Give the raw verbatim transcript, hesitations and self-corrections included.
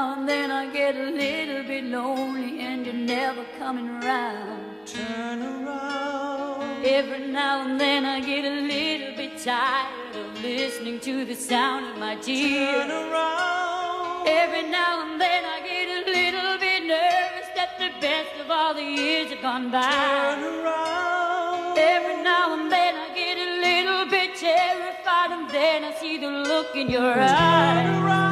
now and then I get a little bit lonely and you're never coming around. Turn around. Every now and then I get a little bit tired of listening to the sound of my tears. Turn around. Every now and then I get a little bit nervous that the best of all the years have gone by. Turn around. Every now and then I get a little bit terrified, and then I see the look in your eyes. Turn around.